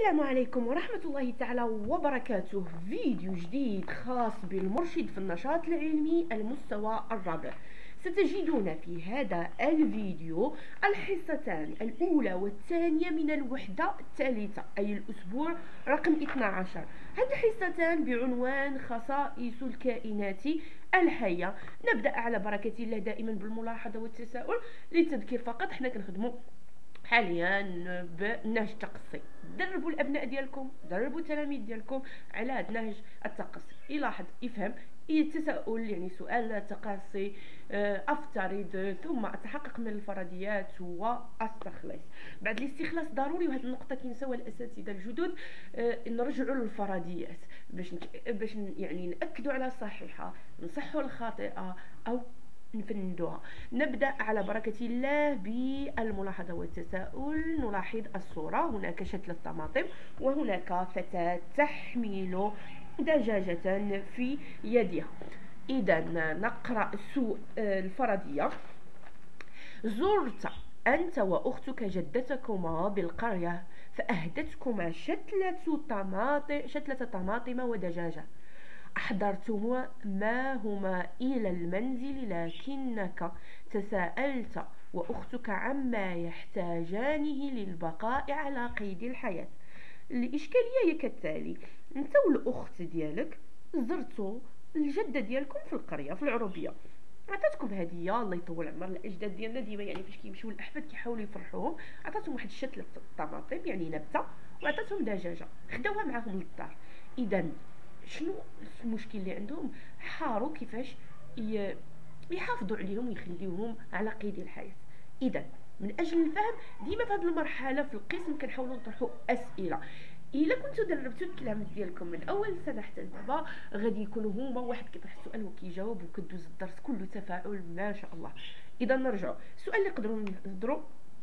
السلام عليكم ورحمة الله تعالى وبركاته. فيديو جديد خاص بالمرشد في النشاط العلمي المستوى الرابع. ستجدون في هذا الفيديو الحصتان الأولى والثانية من الوحدة الثالثة أي الأسبوع رقم 12. هذه الحصتان بعنوان خصائص الكائنات الحية. نبدأ على بركة الله دائما بالملاحظة والتساؤل. للتذكير فقط، حنا كنخدموا حاليا بنهج التقصي. دربوا الابناء ديالكم، دربوا التلاميذ ديالكم على هذا النهج التقصي. يلاحظ، يفهم، التساؤل يعني سؤال تقصي، افترض ثم اتحقق من الفرضيات واستخلص. بعد الاستخلاص ضروري، وهذه النقطه كينساوها الاساتذه الجدد، نرجعوا للفرضيات باش يعني ناكدوا على الصحيحه، نصحوا الخاطئه او نفندوها. نبدأ على بركة الله بالملاحظة والتساؤل. نلاحظ الصورة، هناك شتلة الطماطم وهناك فتاة تحمل دجاجة في يدها. إذا نقرأ الفرضية. زرت أنت وأختك جدتكما بالقرية فأهدتكما شتلة طماطم ودجاجة. أحضرتما ما هما إلى المنزل، لكنك تساءلت وأختك عما يحتاجانه للبقاء على قيد الحياة. الإشكالية هي كالتالي: أنت والأخت ديالك زرتوا الجدة ديالكم في القرية في العروبية، عطاتكم هديه، الله يطول عمر الاجداد ديالنا ديما يعني فاش كيمشيو الاحفاد كيحاولوا يفرحوهم. عطاتهم واحد الشتله الطماطم يعني نبته، وعطاتهم دجاجه خداوها معاهم للدار. اذا شنو المشكل اللي عندهم؟ حاروا كيفاش يحافظوا عليهم ويخليوهم على قيد الحياه. اذا من اجل الفهم ديما في هذه المرحله في القسم كنحاولوا نطرحوا اسئله. الا كنتو دربتوا التلاميذ ديالكم من اول سنه حتى دابا، غادي يكونوا هما واحد كيطرح السؤال وكيجاوب وكدوز الدرس كله تفاعل ما شاء الله. اذا نرجعوا السؤال اللي نقدروا نهضروا،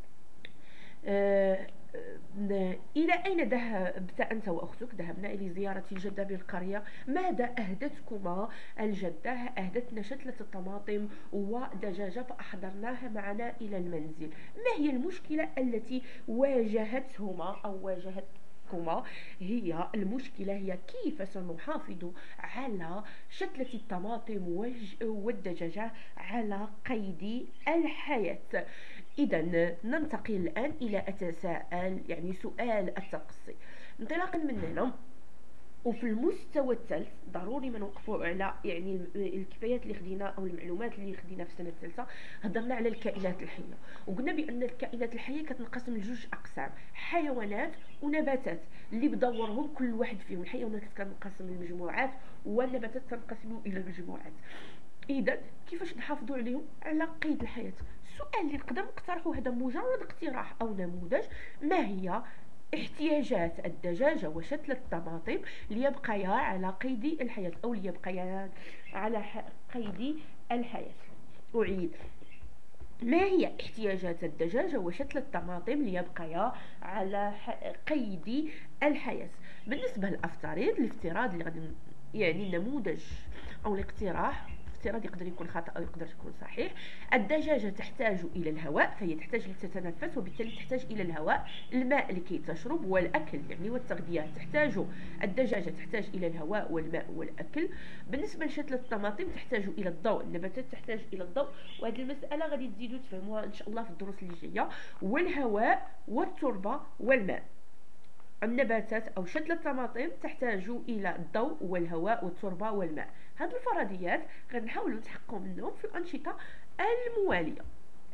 إلى أين ذهبت أنت وأختك؟ ذهبنا إلى زيارة الجدة بالقرية. ماذا أهدتكما الجدة؟ أهدتنا شتلة الطماطم ودجاجة فأحضرناها معنا إلى المنزل. ما هي المشكلة التي واجهتهما أو واجهتكما؟ هي المشكلة هي كيف سنحافظ على شتلة الطماطم والدجاجة على قيد الحياة. إذا ننتقل الآن إلى أتساءل، يعني سؤال التقصي. انطلاقا من هنا وفي المستوى الثالث ضروري ما نوقفوا على يعني الكفايات اللي خدينا او المعلومات اللي خدينا في السنه الثالثه. هضرنا على الكائنات الحيه وقلنا بان الكائنات الحيه كتنقسم لجوج اقسام: حيوانات ونباتات، اللي بدورهم كل واحد فيهم. الحيوانات كتنقسم لمجموعات والنباتات تنقسم الى مجموعات. اذا كيفاش نحافظوا عليهم على قيد الحياه؟ السؤال اللي نقدر نقترحه، هذا مجرد اقتراح او نموذج: ما هي احتياجات الدجاجة وشتلة الطماطم ليبقيا على قيد الحياة أو ليبقيا على قيد الحياة؟ أعيد: ما هي احتياجات الدجاجة وشتلة الطماطم ليبقيا على قيد الحياة؟ بالنسبة للافتراض اللي غادي يعني النموذج أو الاقتراح، افتراض يقدر يكون خطأ أو يقدر يكون صحيح. الدجاجة تحتاج إلى الهواء، فهي تحتاج لتتنفس وبالتالي تحتاج إلى الهواء. الماء لكي تشرب والأكل يعني والتغذية. الدجاجة تحتاج إلى الهواء والماء والأكل. بالنسبة لشتلة الطماطم تحتاج إلى الضوء، النباتات تحتاج إلى الضوء، وهذه المسألة غادي تزيدوا تفهموها إن شاء الله في الدروس اللي جاية. والهواء والتربة والماء. النباتات أو شتلة الطماطم تحتاج إلى الضوء والهواء والتربة والماء. هذه الفرضيات غنحاولوا نتحققوا منهم في الأنشطة الموالية.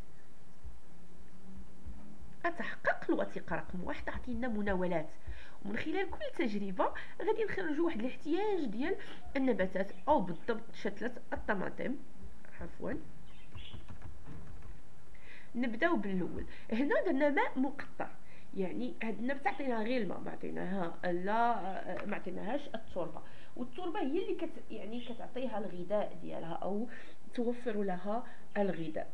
أتحقق الوثيقة رقم 1 عطينا مناولات، ومن خلال كل تجربة غادي نخرجوا واحد الاحتياج ديال النباتات أو بالضبط شتلة الطماطم. عفوا، نبداو بالأول. هنا درنا ماء مقطر، يعني هاد النبته عطيناها غير الماء، ما عطيناهاش التربه، والتربه هي اللي يعني كتعطيها الغذاء ديالها او توفر لها الغذاء.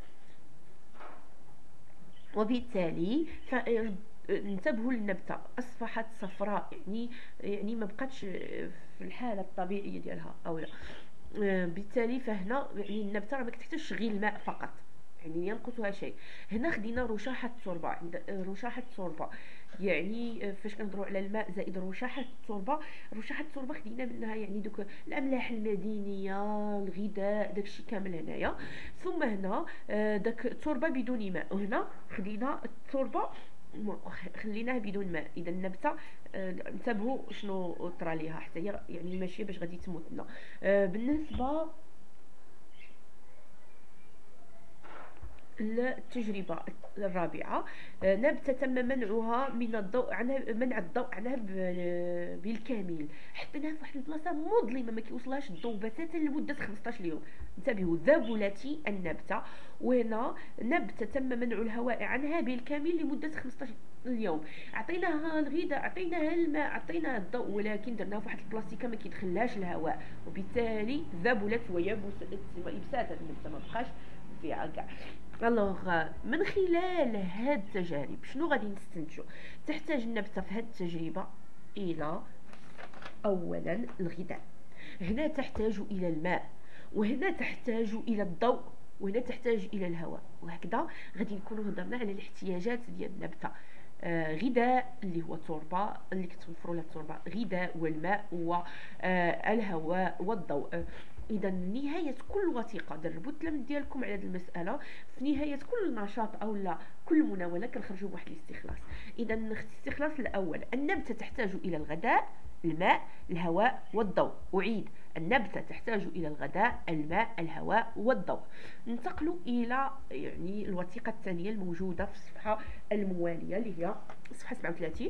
وبالتالي انتبهوا للنبته اصبحت صفراء، يعني ما بقاتش في الحاله الطبيعيه ديالها او لا. بالتالي فهنا يعني النبته ما كتحتاجش غير الماء فقط، يعني ينقصها شيء. هنا خدينا رشاحة التربة. عند رشاحة التربة يعني فاش كنهضروا على الماء زائد رشاحة التربة، رشاحة التربة خدينا منها يعني دوك الأملاح المدينية، الغذاء، داكشي كامل هنايا. ثم هنا داك التربة بدون ماء، وهنا خدينا التربة خليناها بدون ماء. اذا النبته انتبهوا شنو طرا ليها حتى هي يعني ماشيه باش غادي تموت لنا. بالنسبه التجربة الرابعة، نبتة تم منعها من الضوء عنها، منع الضوء عنها بالكامل. حطيناها في واحد البلاصة مظلمة ما كيوصلهاش الضوء بتاتا لمدة 15 يوم. انتبهوا، ذبلت النبتة. وهنا نبتة تم منع الهواء عنها بالكامل لمدة 15 اليوم. عطيناها الغذاء، عطيناها الماء، عطيناها الضوء، ولكن درناها في واحد البلاصيكه ما كيدخلهاش الهواء، وبالتالي ذبلت ويبست النبته، ما بقاش فيها كاع. الوغ من خلال هاد التجارب شنو غادي نستنتجو؟ تحتاج النبته في هاد التجربه الى اولا الغذاء، هنا تحتاج الى الماء، وهنا تحتاج الى الضوء، وهنا تحتاج الى الهواء. وهكذا غادي نكونوا هضرنا على الاحتياجات ديال النبته. غذاء اللي هو التربه اللي كتوفروا لها التربه، غذاء والماء والهواء والضوء. اذا نهايه كل وثيقه دربوا التلاميذ ديالكم على هذه المساله، في نهايه كل نشاط او لا كل مناوله كنخرجوا بواحد الاستخلاص. اذا الاستخلاص الاول، النبته تحتاج الى الغذاء، الماء، الهواء والضوء. اعيد، النبته تحتاج الى الغذاء، الماء، الهواء والضوء. ننتقل الى يعني الوثيقه الثانيه الموجوده في الصفحه المواليه اللي هي صفحه 37.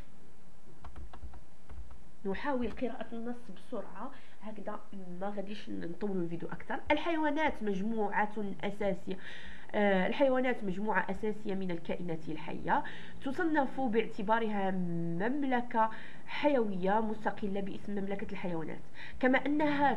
نحاول قراءة النص بسرعة هكذا ما غاديش نطول الفيديو أكثر. الحيوانات مجموعة أساسية، الحيوانات مجموعة أساسية من الكائنات الحية، تصنف باعتبارها مملكة حيوية مستقلة باسم مملكة الحيوانات، كما أنها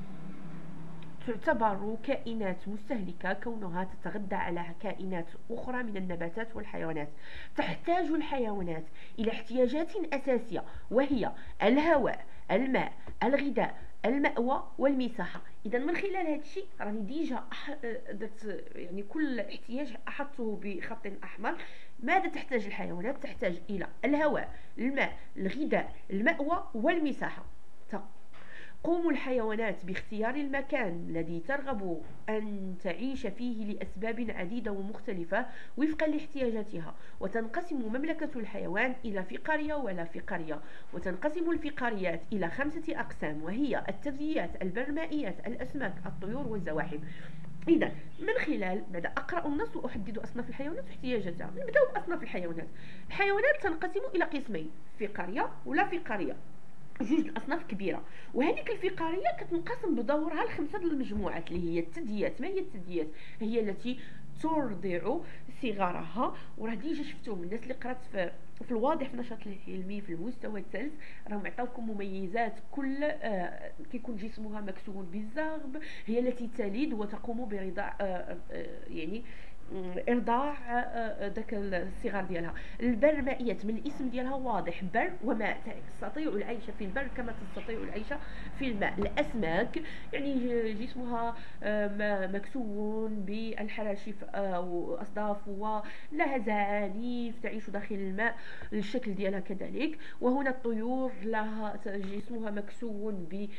تعتبر كائنات مستهلكة كونها تتغذى على كائنات أخرى من النباتات والحيوانات. تحتاج الحيوانات إلى احتياجات أساسية، وهي الهواء، الماء، الغذاء، المأوى والمساحة. إذا من خلال هذا الشيء راني ديجا يعني كل احتياج أحطه بخط أحمر. ماذا تحتاج الحيوانات؟ تحتاج إلى الهواء، الماء، الغذاء، المأوى والمساحة. تقوم الحيوانات باختيار المكان الذي ترغب أن تعيش فيه لأسباب عديدة ومختلفة وفقا لاحتياجاتها. وتنقسم مملكة الحيوان إلى فقارية ولا فقارية. وتنقسم الفقاريات إلى 5 أقسام، وهي الثدييات، البرمائيات، الأسماك، الطيور والزواحف. إذا من خلال بعد أقرأ النص وأحدد أصناف الحيوانات واحتياجاتها. نبدأ بأصناف الحيوانات. الحيوانات تنقسم إلى قسمين، فقارية ولا فقارية، جوج الاصناف كبيره. وهذيك الفقاريه كتنقسم بدورها ل5 المجموعات اللي هي الثدييات. ما هي الثدييات؟ هي التي ترضع صغارها. وراه ديجا شفتوهم الناس اللي قرات في الواضح في النشاط العلمي في المستوى الثالث، راهم عطاوكم مميزات. كل كيكون جسمها مكسو بالزغب. هي التي تلد وتقوم برضاع يعني ارضاع داك الصغار ديالها. البرمائيات من الاسم ديالها واضح، بر وماء، تستطيع العيش في البر كما تستطيع العيش في الماء. الاسماك يعني جسمها مكسو بالحراشف واصداف ولها زعانف، تعيش داخل الماء، الشكل ديالها كذلك. وهنا الطيور لها جسمها مكسو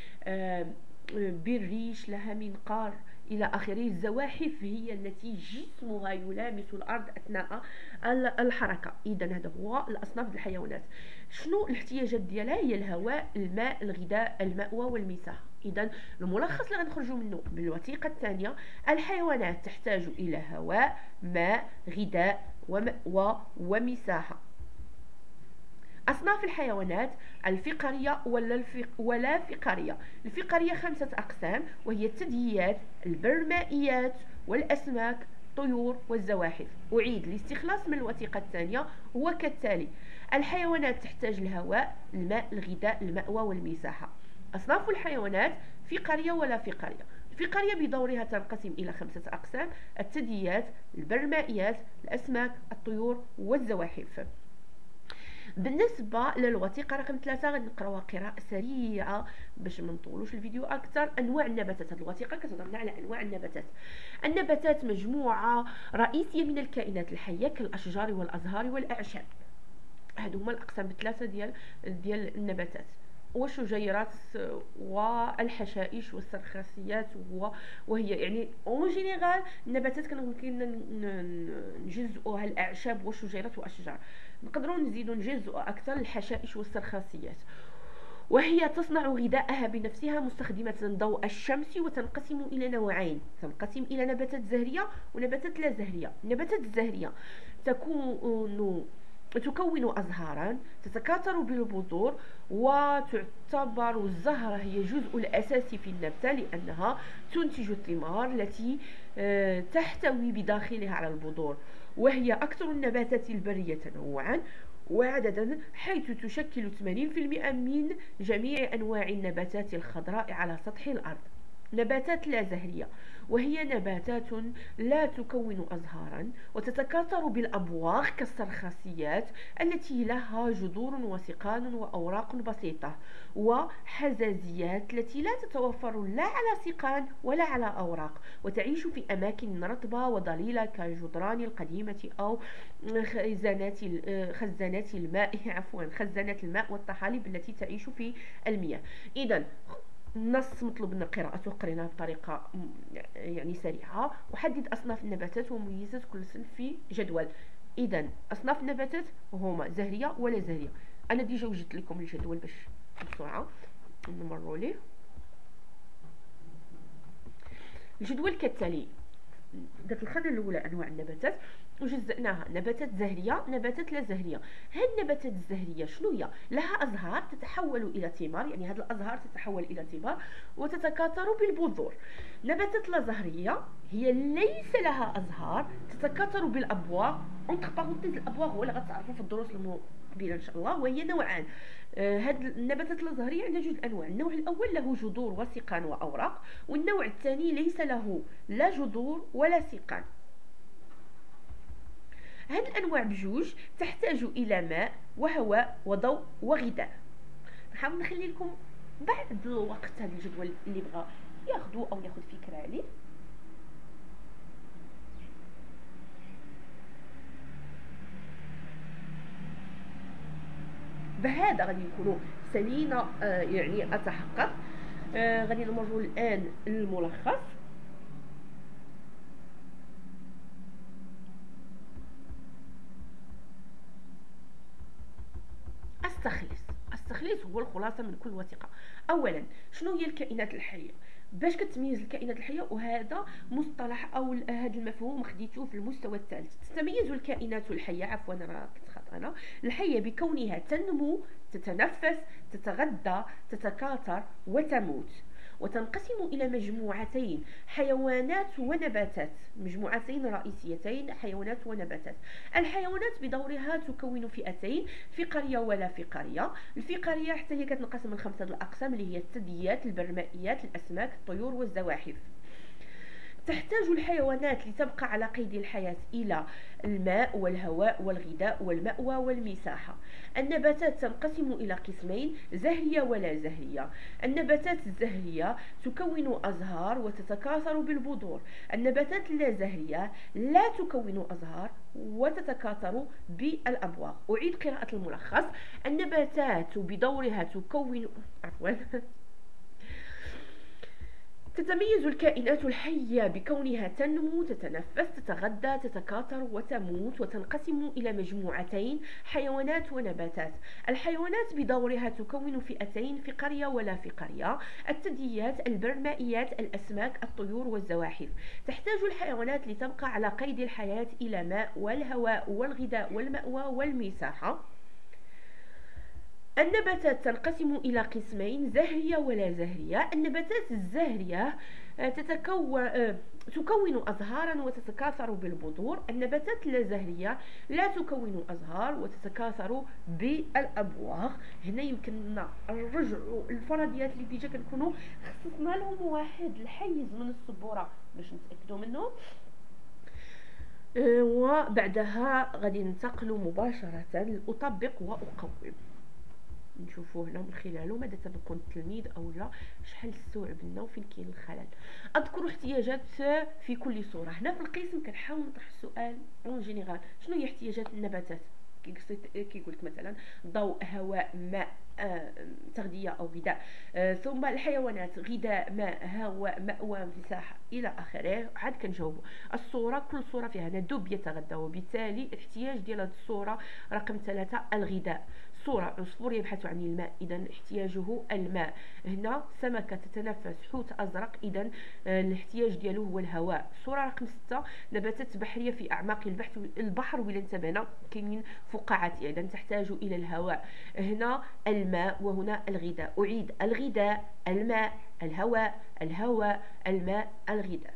بالريش، لها منقار إلى آخره. الزواحف هي التي جسمها يلامس الأرض أثناء الحركة. إذا هذا هو الأصناف الحيوانات. شنو الاحتياجات ديالها؟ هي الهواء، الماء، الغذاء، المأوى والمساحة. إذا الملخص اللي غنخرجوا منه بالوثيقة الثانية، الحيوانات تحتاج إلى هواء، ماء، غذاء ومأوى ومساحة. أصناف الحيوانات الفقارية ولا فقارية. الفقارية 5 أقسام، وهي الثدييات، البرمائيات والأسماك، الطيور والزواحف. أعيد الاستخلاص من الوثيقة الثانية هو كالتالي: الحيوانات تحتاج الهواء، الماء، الغذاء، المأوى والمساحة. أصناف الحيوانات فقارية ولا فقارية. الفقارية بدورها تنقسم إلى 5 أقسام: الثدييات، البرمائيات، الأسماك، الطيور والزواحف. بالنسبه للوثيقه رقم 3 غادي نقراوها قراءه سريعه باش ما نطولوش الفيديو اكثر. انواع النباتات، هذه الوثيقه كتهضرنا على انواع النباتات. النباتات مجموعه رئيسيه من الكائنات الحيه كالاشجار والازهار والاعشاب. هادو هما الاقسام بثلاثه ديال النباتات: والشجيرات والحشائش والسرخاسيات. وهي يعني اون جينيرال النباتات كنا نجزئوها الاعشاب والشجيرات والاشجار. نقدروا نزيدوا نجزئوا اكثر الحشائش والسرخاسيات. وهي تصنع غذاءها بنفسها مستخدمة ضوء الشمس، وتنقسم إلى نوعين: تنقسم إلى نباتات زهرية ونباتات لا زهرية. النباتات الزهرية تكون أزهارا تتكاثر بالبذور، وتعتبر الزهرة هي الجزء الأساسي في النبتة لأنها تنتج الثمار التي تحتوي بداخلها على البذور. وهي أكثر النباتات البرية تنوعا وعددا، حيث تشكل 80% من جميع أنواع النباتات الخضراء على سطح الأرض. نباتات لا زهرية، وهي نباتات لا تكون أزهارا وتتكاثر بالأبواق كالسرخاسيات التي لها جذور وسقان وأوراق بسيطة، وحزازيات التي لا تتوفر لا على سقان ولا على أوراق، وتعيش في أماكن رطبة وضليلة كالجدران القديمة أو خزانات الماء والطحالب التي تعيش في المياه. إذن النص مطلوب لنا قراءته، قريناه بطريقة يعني سريعة. وحدد أصناف النباتات وميزات كل صنف في جدول. إذا أصناف النباتات هما زهرية ولا زهرية. أنا ديجا وجدت لكم الجدول باش بسرعة نمروا ليه. الجدول كالتالي: درت الخانة الأولى أنواع النباتات وجزأناها: نباتات زهرية، نباتات لا زهرية. هاد النباتات الزهرية شنو هي؟ لها أزهار تتحول إلى ثمار، يعني هاد الأزهار تتحول إلى ثمار وتتكاثر بالبذور. نباتات لا زهرية هي ليس لها أزهار، تتكاثر بالأبواق. اونتر بارونتيز الأبواق هو اللي غتعرفوا في الدروس المقبلة إن شاء الله. وهي نوعان. هاد النباتات الزهرية عندها جوج أنواع: النوع الأول له جذور وسقان وأوراق، والنوع الثاني ليس له لا جذور ولا سقان. هاد الأنواع بجوج تحتاج إلى ماء وهواء وضوء وغذاء. نحاول نخلي لكم بعض الوقت هذا الجدول اللي بغى ياخذوا أو ياخذ فكرة عليه. بهذا غادي نكونوا سالينا يعني أتحقق. غادي نمروا الآن للملخص. التخليص هو الخلاصة من كل وثيقة. أولا، شنو هي الكائنات الحية؟ باش كتميز الكائنات الحية، وهذا مصطلح أو هذا المفهوم خديتوه في المستوى الثالث. تتميز الكائنات الحية، عفوا راه كنت خطأنا، الحية بكونها تنمو، تتنفس، تتغذى، تتكاثر وتموت. وتنقسم إلى مجموعتين: حيوانات ونباتات، مجموعتين رئيسيتين: حيوانات ونباتات. الحيوانات بدورها تكون فئتين: فقارية ولا فقارية. الفقارية حتى هي كتنقسم لخمسة الأقسام اللي هي الثدييات، البرمائيات، الأسماك، الطيور والزواحف. تحتاج الحيوانات لتبقى على قيد الحياة إلى الماء والهواء والغذاء والمأوى والمساحة. النباتات تنقسم إلى قسمين: زهرية ولا زهرية. النباتات الزهرية تكون أزهار وتتكاثر بالبذور. النباتات اللا زهرية لا تكون أزهار وتتكاثر بالأبواق. أعيد قراءة الملخص: النباتات بدورها تتميز الكائنات الحية بكونها تنمو، تتنفس، تتغذى، تتكاثر وتموت. وتنقسم إلى مجموعتين: حيوانات ونباتات. الحيوانات بدورها تكون فئتين: فقارية ولا فقارية. الثدييات، البرمائيات، الأسماك، الطيور والزواحف. تحتاج الحيوانات لتبقى على قيد الحياة إلى ماء والهواء والغذاء والمأوى والمساحة. النباتات تنقسم إلى قسمين: زهرية ولا زهرية. النباتات الزهرية تكون أزهارا وتتكاثر بالبذور. النباتات اللا زهرية لا تكون أزهار وتتكاثر بالأبواق. هنا يمكننا نرجعوا الفرضيات اللي ديجا كنكونوا خصصنا لهم واحد الحيز من السبورة باش نتأكدوا منه. وبعدها غادي ننتقل مباشرة لأطبق وأقوم. نشوفوا هنا من خلاله ماذا تبقى التلميذ او لا، شحال استوعب لنا وفين كاين الخلل. اذكر احتياجات في كل صوره. هنا في القسم كنحاول نطرح السؤال اون جينيرال، شنو هي احتياجات النباتات؟ كيقول لك مثلا ضوء، هواء، ماء، تغذيه او غذاء. ثم الحيوانات غذاء، ماء، هواء، مأوى، مساحه الى اخره. عاد كنجاوبوا. الصوره، كل صوره فيها ندب يتغذى، وبالتالي الاحتياج ديال هذه الصوره رقم 3 الغذاء. صورة عصفور يبحث عن الماء، إذا احتياجه الماء. هنا سمكة تتنفس، حوت أزرق، إذا الاحتياج ديالو هو الهواء. صورة رقم 6 نباتات بحرية في أعماق البحر، ولا انتبهنا كاينين فقاعات، إذا تحتاج إلى الهواء. هنا الماء وهنا الغذاء. أعيد: الغذاء، الماء، الهواء، الهواء، الماء، الغذاء.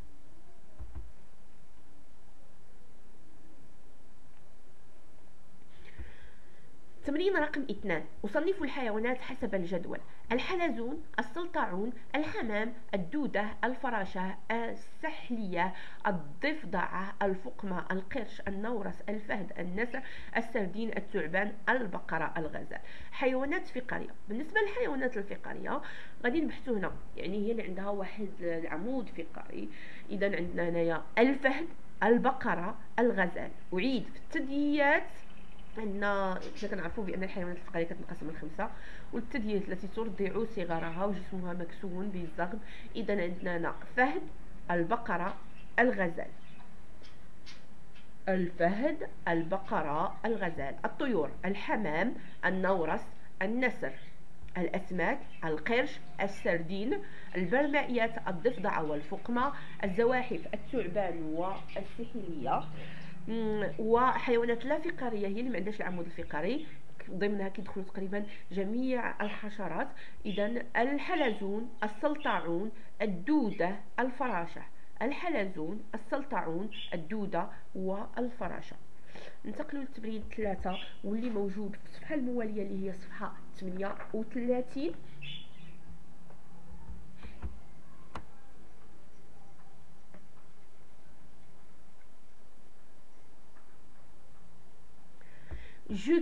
تمرين رقم 2: أصنف الحيوانات حسب الجدول. الحلزون، السلطعون، الحمام، الدودة، الفراشة، السحلية، الضفدعة، الفقمة، القرش، النورس، الفهد، النسر، السردين، الثعبان، البقرة، الغزال. حيوانات فقارية. بالنسبة للحيوانات الفقارية غادي نبحثوا هنا، يعني هي اللي عندها واحد العمود فقاري. إذا عندنا هنايا الفهد، البقرة، الغزال. أعيد: في الثدييات عندنا حنا كنعرفوا بان الحيوانات الفقاريه كتنقسم لخمسه، والثدييات التي ترضع صغارها وجسمها مكسون بالزغم. اذا عندنا هنا فهد، البقره، الغزال. الفهد، البقره، الغزال. الطيور: الحمام، النورس، النسر. الأسماك: القرش، السردين. البرمائيات: الضفدع والفقمة. الزواحف: الثعبان والسحلية. وحيوانات لا فقاريه هي اللي ما عندهاش العمود الفقري، ضمنها كيدخلوا تقريبا جميع الحشرات. اذا الحلزون، السلطعون، الدوده، الفراشه. الحلزون، السلطعون، الدوده والفراشه. ننتقلوا للتمرين 3 واللي موجود في الصفحه المواليه اللي هي صفحه 38. Je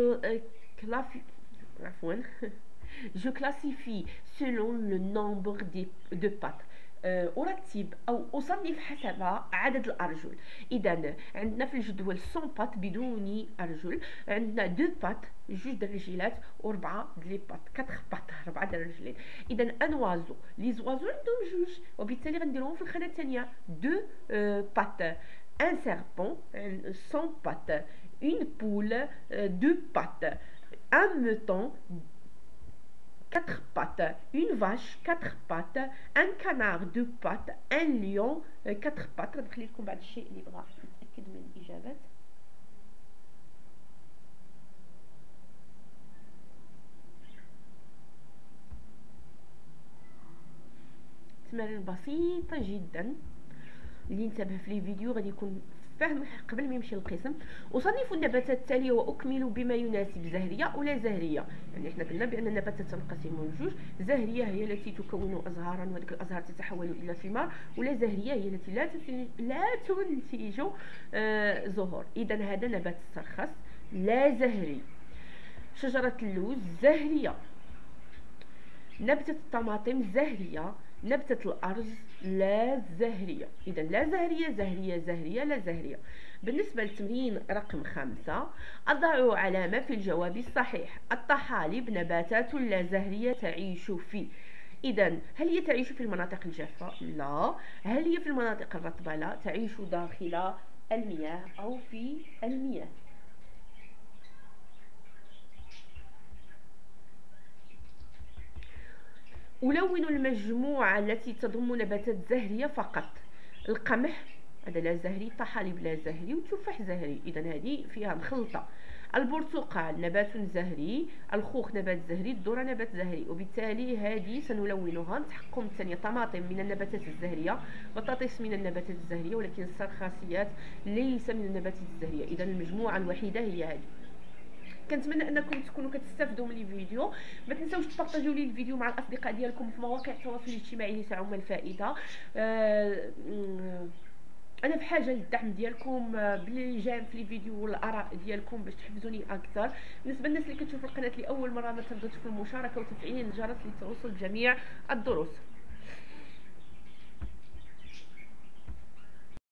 je classifie selon le nombre de pattes. أرتب أو أصنف حسب عدد الأرجل. إذا عندنا في الجدول 100 بات بدون أرجل، عندنا 2 بات، جوج د الرجلات، و4 د لي بات، 4 بات، 4 د الرجلين. إذا أن وازو، لي زوازو عندهم جوج، وبالتالي غنديرهم في الخانة الثانية. 2 بات. Un serpent, 100 pattes. Une poule, 2 pattes. Un mouton, 4 pattes. Une vache, 4 pattes. Un canard, 2 pattes. Un lion, 4 pattes. غنخلي لكم بعض الشيء اللي بغا نتأكد من الإجابات. تمارين بسيطة جدا، اللي انتبه في الفيديو غادي يكون فهم قبل ما يمشي للقسم. أصنف النباتات التالية وأكمل بما يناسب زهرية أو لا زهرية. يعني احنا قلنا بأن النباتات تنقسم لجوج: زهرية هي التي تكون أزهارا وهذيك الأزهار تتحول إلى ثمار، ولا زهرية هي التي لا تنتج زهور. إذا هذا نبات السرخس لا زهري. شجرة اللوز زهرية. نبتة الطماطم زهرية. نبتة الأرز لا زهرية. إذا لا زهرية، زهرية، زهرية، لا زهرية. بالنسبة للتمرين رقم 5 أضع علامة في الجواب الصحيح. الطحالب نباتات لا زهرية تعيش في. إذا هل هي تعيش في المناطق الجافة؟ لا. هل هي في المناطق الرطبة؟ لا. تعيش داخل المياه أو في المياه. ألون المجموعة التي تضم نباتات زهرية فقط. القمح هذا لا زهري، الطحالب لا زهري، والتفاح زهري، إذا هذه فيها مخلطة. البرتقال نبات زهري، الخوخ نبات زهري، الذرة نبات زهري، وبالتالي هذه سنلونها. نتحكم الثانية: طماطم من النباتات الزهرية، بطاطس من النباتات الزهرية، ولكن السرخاسيات ليس من النباتات الزهرية. إذا المجموعة الوحيدة هي هذه. كنتمنى انكم تكونوا كتستافدوا من الفيديو. ما تنساوش تبارطاجيو لي الفيديو مع الاصدقاء ديالكم في مواقع التواصل الاجتماعي اللي تعم الفائده. انا في حاجه للدعم ديالكم بالجيم في الفيديو والاراء ديالكم باش تحفزوني اكثر. بالنسبه للناس اللي كتشوفوا القناه لاول مره، ما تنساوش في المشاركه وتفعيل الجرس لتوصل جميع الدروس.